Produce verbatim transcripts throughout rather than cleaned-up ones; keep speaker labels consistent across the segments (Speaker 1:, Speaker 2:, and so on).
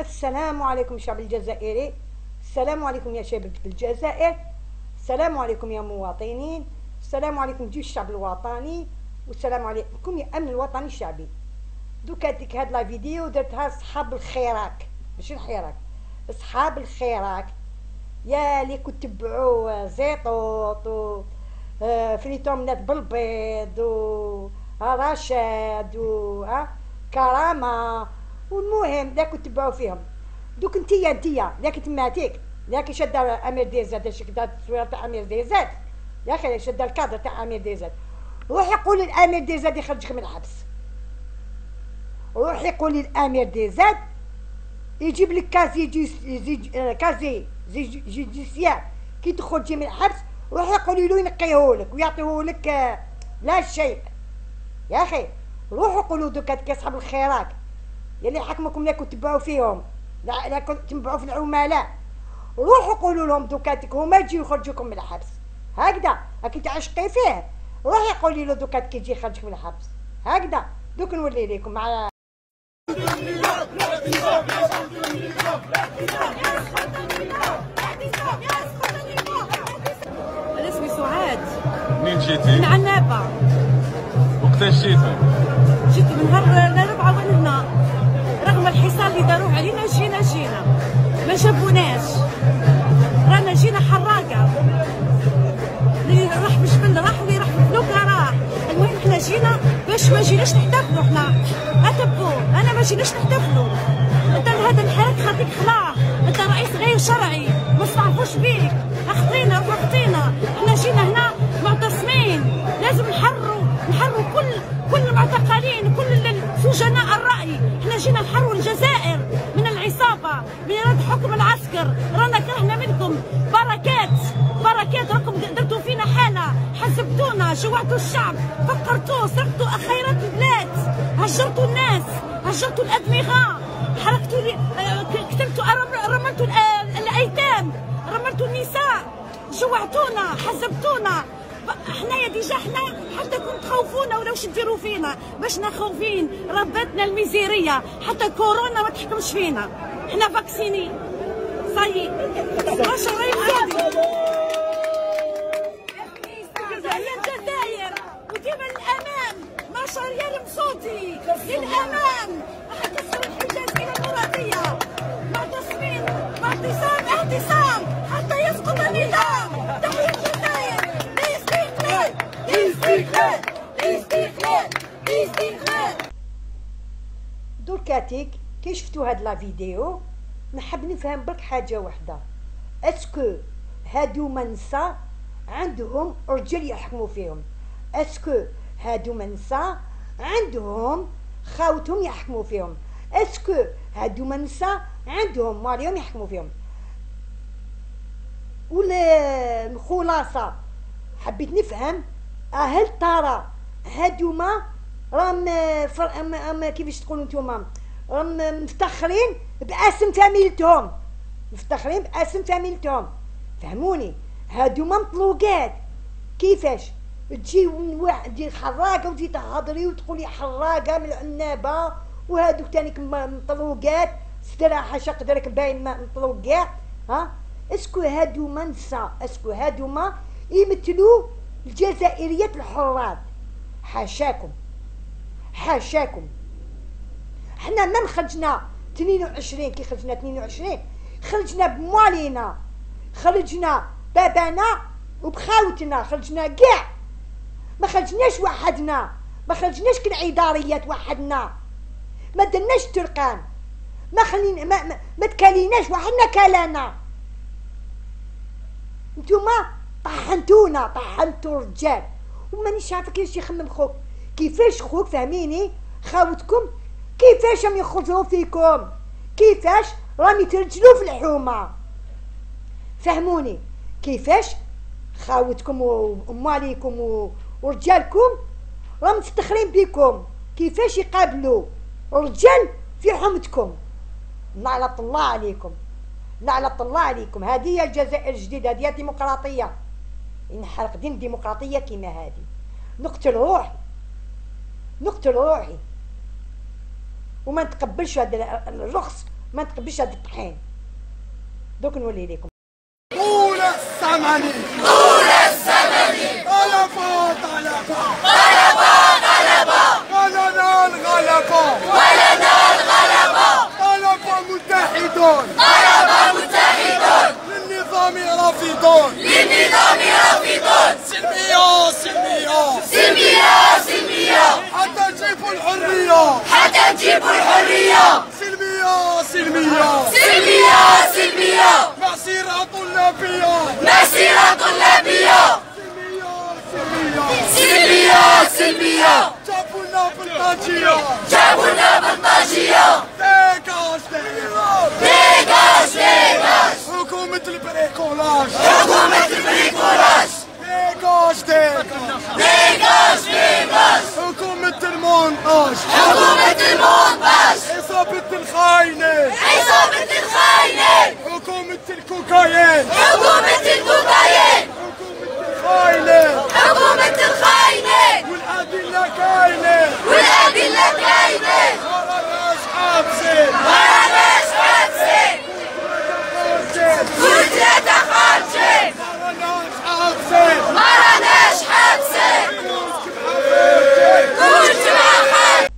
Speaker 1: السلام عليكم الشعب الجزائري، السلام عليكم يا شباب الجزائر، السلام عليكم يا مواطنين، السلام عليكم جيش الشعب الوطني، والسلام عليكم يا امن الوطني الشعبي. دوكا ديك هاد لا فيديو درتها صحاب الخيراك، ماشي الحراك، صحاب الخيراك يا اللي كنت تبعوا زيطوط و فريتومنات بالبيض و رشاد و كرامه، والمهم دا كنت تبعوا فيهم. دوك نتيا نتيا ياك تماتيك ياك شاده امير ديزاد شكدا التصويره تاع امير ديزاد يا اخي، شاده الكادر تاع امير ديزاد. روحي قولي لامير ديزاد يخرجك من الحبس، روحي قولي لامير ديزاد يجيب لك كازي جي كازي جوديسيار كي تخرجي من الحبس. روحي قولي له ينقيهولك ويعطيهولك لا شيء يا اخي. روحوا قولوا دوكا كاصحاب الخيرات يلي حكمكم لا كنتوا تبعوا فيهم، لا لا كنتوا تبعوا في العملاء. روحوا قولوا لهم دوكاتك هما يجيو يخرجوكم من الحبس هكذا، راكي تعشقي فيه. روحي قولي له دوكاتك يجي يخرجك من الحبس هكذا. دوك نولي لكم مع
Speaker 2: أنا اسمي سعاد.
Speaker 3: منين جيتي؟
Speaker 2: من عنابة.
Speaker 3: وقتاش جيتي؟
Speaker 2: جيت من نهار الأربعاء وهنا، رغم الحصار اللي داروه علينا جينا جينا ما جابوناش، رانا جينا حراقة، اللي راح بالجبل راح واللي راح بالفلوكة راح. المهم احنا جينا باش ما جيناش نحتفلوا، احنا اتبوا انا ما جيناش نحتفلوا. انت هذا الحراك خليك خلاه، انت رئيس غير شرعي ما نستعرفوش بيك، اخطينا وقتينا. احنا جينا هنا معتصمين، لازم نحرروا نحرروا كل كل المعتقلين، كل سجناء الرأي. احنا جينا نحرروا الجزائر من العصابة، من رد حكم العسكر. رانا كرهنا منكم بركات بركات، راكم درتوا فينا حالة، حسبتونا، جوعتوا الشعب، فقرتوه، سرقتوا خيرات البلاد، هجرتوا الناس، هجرتوا الأدمغة، حرقتوا لي، قتلتوا، رملتوا الأيتام، رملتوا النساء، جوعتونا، حسبتونا. حنايا ديجا حنا حتى كنت تخوفونا ولا واش ديروا فينا باش خوفين، ربتنا الميزيريه، حتى كورونا ما تحكمش فينا، حنا فاكسيني صاي باش راهي غادي. هي الجزائر وديما للامام، ماشي ريال مصوتي للامام حتى تصير الحجاز الى المراديه. معتصمين باعتصام اعتصام حتى يسقط النظام. تحية الجزائر، الاستقلال الاستقلال الاستقلال الاستقلال.
Speaker 1: دركاتيك كي شفتوا هاد لا فيديو نحب نفهم برك حاجه وحده. اسكو هادو منسى عندهم رجال يحكموا فيهم؟ اسكو هادو منسى عندهم خاوتهم يحكموا فيهم؟ اسكو هادو منسى عندهم ماريهم يحكموا فيهم؟ ولا الخلاصه حبيت نفهم، هل ترى هادوما راهم فر... كيفاش تقولوا نتوما راهم مفتخرين باسم فاميلتهم، مفتخرين باسم فاميلتهم؟ فهموني، هادوما مطلوقات. كيفاش تجي من واحد ديال حراقه وتجي تهضري وتقولي حراقه من العنابه وهادوك تانيك مطلوقات استراحه شقدرك باين مطلوقات؟ ها اسكو هادوما نسا، اسكو هادوما يمثلوا الجزائريات الحرات؟ حاشاكم حاشاكم. حنا من خرجنا اثنين وعشرين، كي خرجنا اثنين وعشرين خرجنا بموالينا، خرجنا بابانا وبخاوتنا، خرجنا كاع، ما خرجناش وحدنا، ما خرجناش كالعداريات وحدنا، ما درناش ترقان، ما خلينا ما, ما, ما تكاليناش وحدنا كالانا. نتوما طحنتونا، طحنتو الرجال. ومانيش عارفه كيفاش يخمم خوك، كيفاش خوك فهميني خاوتكم كيفاش راهم يخرجوا فيكم، كيفاش راهم يترجلوا في الحومه؟ فهموني كيفاش خاوتكم وماليكم ورجالكم راهم مفتخرين بكم، كيفاش يقابلوا رجال في حومتكم؟ لعنة الله عليكم، لعنة الله عليكم. هذه هي الجزائر الجديدة، هذه الديمقراطية. نحرق دين ديمقراطية كيما هذه، نقتل روحي، نقتل روحي وما نتقبلش هذا الرخص ما نتقبلش هاد الطحين. دوك نولي لكم.
Speaker 4: طول الزمن طول الزمن طلبة طلبة طلبة طلبة ولنا الغلبة ولنا الغلبة طلبة متحدون طلبة متحدون للنظام رافضون للنظام رافضون سلمية سلمية سلمية سلمية حتى نجيبوا الحرية حتى نجيبوا الحرية سلمية سلمية سلمية سلمية مسيرة طلابية مسيرة طلابية سلمية سلمية سلمية جابونا بلطاجية جابونا بلطاجية ديكاج ديكاج ديكاج ديكاج حكومة البريكولاج حكومة البريكولاج ديكاج ديكاج ديكاج ديكاج حكومة المونتاج حكومة المونتاج عصابة الخاينين عصابة الخاينين حكومة الكوكايين حكومة الكوكايين حكومة الخاينين حكومة الخاينين والأدلة كاينين والأدلة كاينين مراناش حابسين مراناش حابسين كل ثلاثة خارجين مراناش حابسين مراناش حابسين كل جمعة خارجين.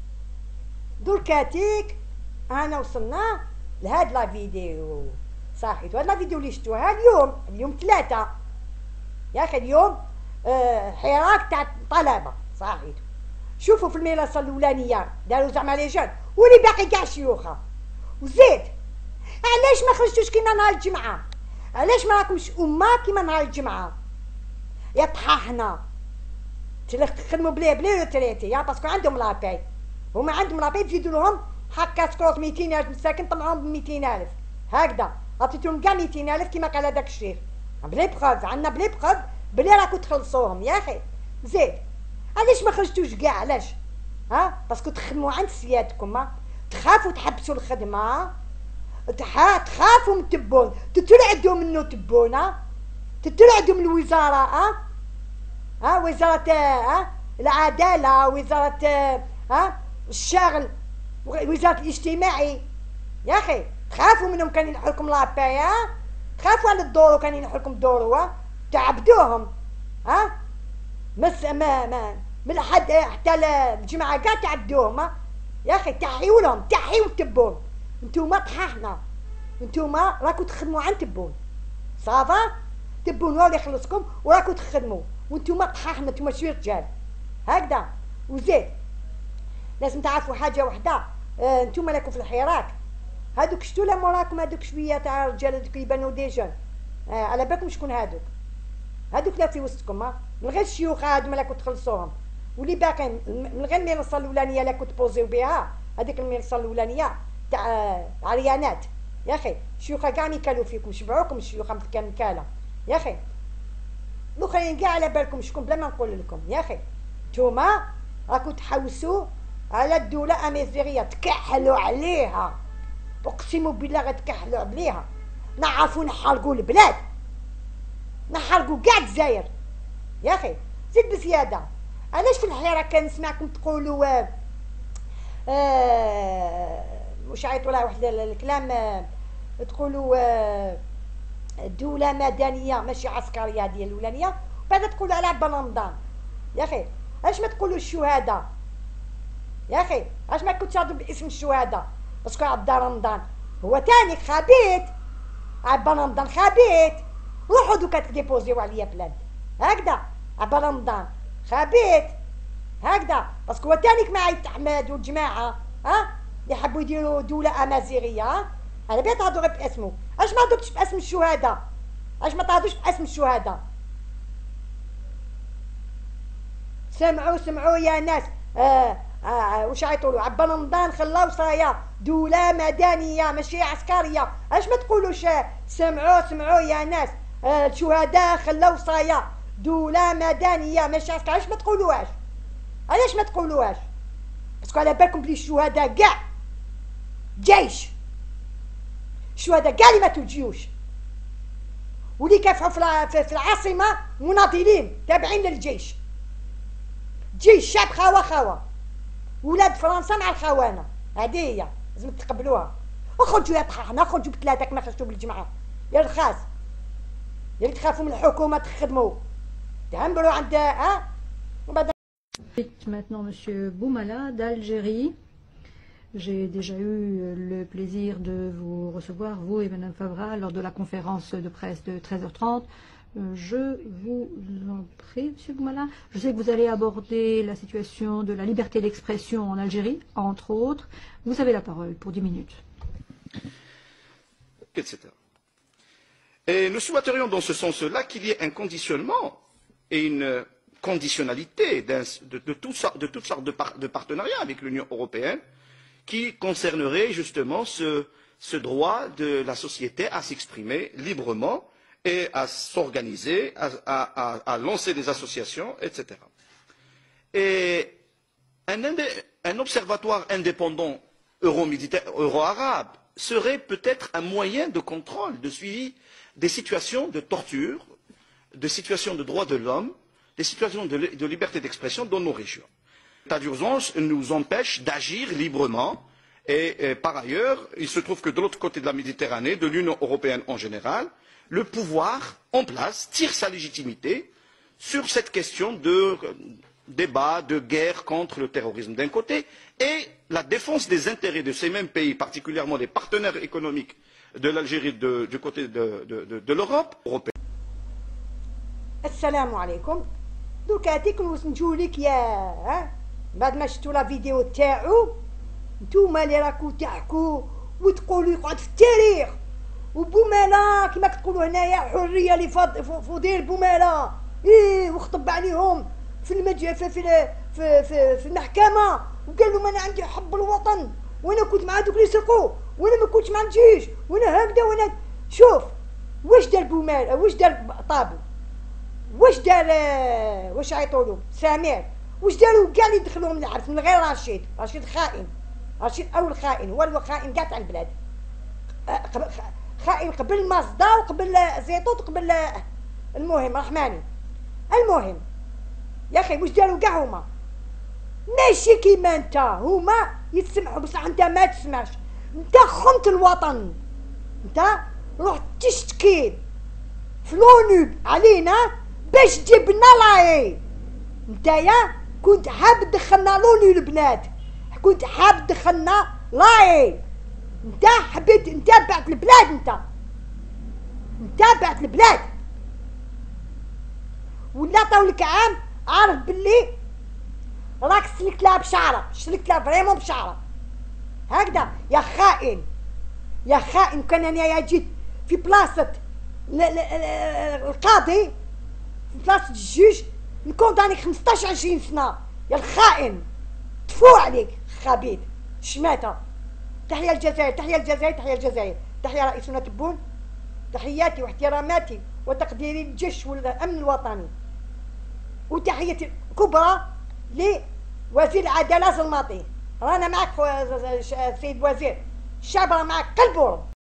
Speaker 1: دركاتيك انا وصلنا لهاد لا فيديو صحيت. وهاد لا فيديو اللي شفتوها اليوم اليوم ثلاثة يا اخي اليوم آه حراك تاع الطلبة صحيت. شوفوا في المنصة الأولانية داروا زعما لي جون واللي باقي كاع شيوخة. وزيد علاش ما خرجتوش كيما نهار الجمعة؟ علاش ما راكمش أمة كيما نهار الجمعة؟ يا طحاحنا تخدموا بلي بلي روتريتي يا باسكو عندهم لاباي هما عندهم لاباي تزيدوا لهم هكا سكروت ميتين ألف مساكن طلعوهم ب ميتين ألف هكذا عطيتهم كاع ميتين ألف كيما قال هذاك الشيخ بلي بخوف عندنا بلي بخوف بلي راكو تخلصوهم يا أخي. زيد علاش ما خرجتوش كاع علاش؟ ها باسكو تخدموا عند سيادتكم ها تخافوا تحبسوا الخدمة تخافوا من التبون تترعدوا منو تبونا تترعدوا من الوزارة ها ها وزارة ها العدالة وزارة ها الشغل وزارة الاجتماعي يا أخي تخافوا منهم كان ينحلكم لاباي ها تخافوا على الدورو كان ينحلكم الدورو ها تعبدوهم ها مس ما ما من حد حتى الجماعة كاع تعبدوهم ها يا أخي تحيوا لهم تحيوا التبون. نتوما طحاحنا نتوما راكو تخدموا عند تبون صافا تبون هو اللي يخلصكم وراكو تخدموا وانتوما طحاحنا نتوما شويه رجال هكذا. وزيد لازم تعرفوا حاجه وحده آه نتوما راكو في الحراك هادوك شتو لا موراكم هادوك شويه تاع رجال هادوك يبانو دي جون آه على بالكم شكون هادوك هادوك لا في وسطكم ها من غير الشيوخ هادو ما راكو تخلصوهم واللي باقيين من غير المنصه الاولانيه لا كنت بوزيو بها هذيك المنصه الاولانيه تاع عريانات يا اخي الشيوخ كاع ميكالو فيكم شبعوكم الشيوخ كان مكاله يا اخي الاخرين كاع على بالكم شكون بلا ما نقول لكم يا اخي نتوما راكو تحوسوا على الدوله امازيغيه تكحلوا عليها اقسم بالله غتكحلوا عليها نعرفوا نحرقوا البلاد نحرقوا كاع الجزائر يا اخي. زيد بزياده علاش في الحراك كنسمعكم تقولوا آه آه مش عيطوا لها واحد الكلام آه تقولوا آه دولة مدنية ماشي عسكرية ديال الأولانية بعد تقولوا على عبد رمضان يا أخي علاش ما تقولوا الشهداء يا أخي علاش ما كنتش تهضروا باسم الشهداء باسكو عبد رمضان هو تاني خبيت عبد رمضان خبيت روحوا دوكا تديبوزيو عليا بلاد هكذا عبد رمضان خبيت هكذا باسكو هو تانيك مع عيد احمد والجماعه ها اللي حبوا يديروا دوله امازيغيه ها انا بيت تهضروا غير باسمه علاش ما هضرتش باسم الشهداء علاش ما تهضروش باسم الشهداء سمعوا سمعوا يا ناس آه آه واش عيطولوا عبد رمضان خلاو صايا دوله مدنيه ماشي عسكريه علاش ما تقولوش سمعوا سمعوا يا ناس آه الشهداء خلاو صايا دوله مدنيه ماشي عسكريه علاش ما تقولوهاش علاش ما تقولوهاش باسكو على بالكم بلي الشهداء كاع جيش الشهداء كاع اللي ماتوا الجيوش واللي كافحوا في العاصمه مناضلين تابعين للجيش جيش شعب خاوه خاوه ولاد فرنسا مع الخونه هذه هي لازم تقبلوها اخرجوا يا طحاحنا، اخرجوا بثلاثه كما خرجتوا بالجمعه يا الخاس، يا اللي تخافوا من الحكومه تخدموا تهمبروا عند ها.
Speaker 5: Maintenant Monsieur Boumala d'Algérie. J'ai déjà eu le plaisir de vous recevoir, vous et Madame Favra, lors de la conférence de presse de treize heures trente. Je vous en prie, Monsieur Boumala. Je sais que vous allez aborder la situation de la liberté d'expression en Algérie, entre autres. Vous avez la parole pour dix minutes.
Speaker 6: et cetera. Et nous souhaiterions dans ce sens-là qu'il y ait un conditionnement et une conditionnalité de, de, tout, de toutes sortes de, par, de partenariats avec l'Union européenne qui concernerait justement ce, ce droit de la société à s'exprimer librement et à s'organiser, à, à, à lancer des associations, et cetera. Et un, un observatoire indépendant euro-méditerranéen, euro-arabe serait peut-être un moyen de contrôle, de suivi des situations de torture, des situations de droits de l'homme, des situations de, de liberté d'expression dans nos régions. L'état d'urgence nous empêche d'agir librement et, et par ailleurs, il se trouve que de l'autre côté de la Méditerranée, de l'Union européenne en général, le pouvoir en place tire sa légitimité sur cette question de débat, de guerre contre le terrorisme d'un côté et la défense des intérêts de ces mêmes pays, particulièrement des partenaires économiques de l'Algérie du côté de, de, de, de l'Europe européenne.
Speaker 1: السلام عليكم. دوك هاتيك نجولك يا ها بعد ما شفتوا لا فيديو تاعو نتوما اللي راكو تحكوا وتقولوا يقعد في التاريخ وبومالا كما كتقولوا هنايا حريه لفضيل بومالا ايه وخطب عليهم في المج في في في, في, في المحكمه وقال لهم انا عندي حب الوطن وانا كنت مع دوك اللي سرقوا وانا ما كنتش مع الجيش وانا هكذا وانا شوف واش دار بومالا واش دار طابو واش دار واش عيطولو سمير واش داروا كاع اللي دخلوهم العرس من غير رشيد رشيد خائن رشيد اول خائن هو خائن كاع تاع البلاد خائن قبل مصدر وقبل زيتوت وقبل المهم رحماني المهم يا اخي واش داروا كاع هما ماشي كيما انت هما يتسمحوا بصح انت ما تسمعش انت خنت الوطن انت روح تشتكي في لونو علينا باش تجيب لنا لاي نتايا كنت حاب تدخلنا لونو البنات كنت حاب تدخلنا لاي انت حبيت انت بعت البلاد انت انت بعت البلاد ولا طولك عام عارف باللي راك سلكت لها بشعره سلكت لها فريمون بشعره هكذا يا خائن يا خائن. كان انا جيت في بلاصه القاضي في بلاصه الجيش نكوندانيك خمسطاش عشرين سنه يا الخائن تفو عليك خبيث شماته. تحيا الجزائر تحيا الجزائر تحيا الجزائر تحيا رئيسنا تبون تحياتي واحتراماتي وتقديري للجيش والامن الوطني وتحياتي كبرى لوزير العداله زلماطي. رانا معك سيد وزير الشعب راه معك قلبو.